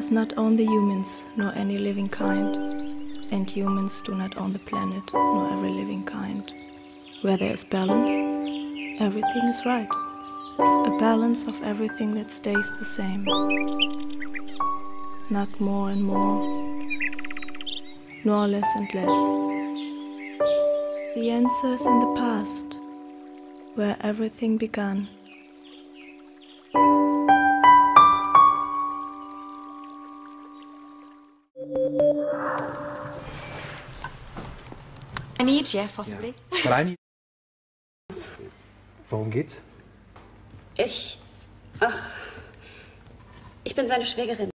There's not only humans, nor any living kind, and humans do not own the planet, nor every living kind. Where there is balance, everything is right. A balance of everything that stays the same. Not more and more, nor less and less. The answer is in the past, where everything began. I need you, possibly. Yeah. But I need... Worum geht's? Ich bin seine Schwägerin.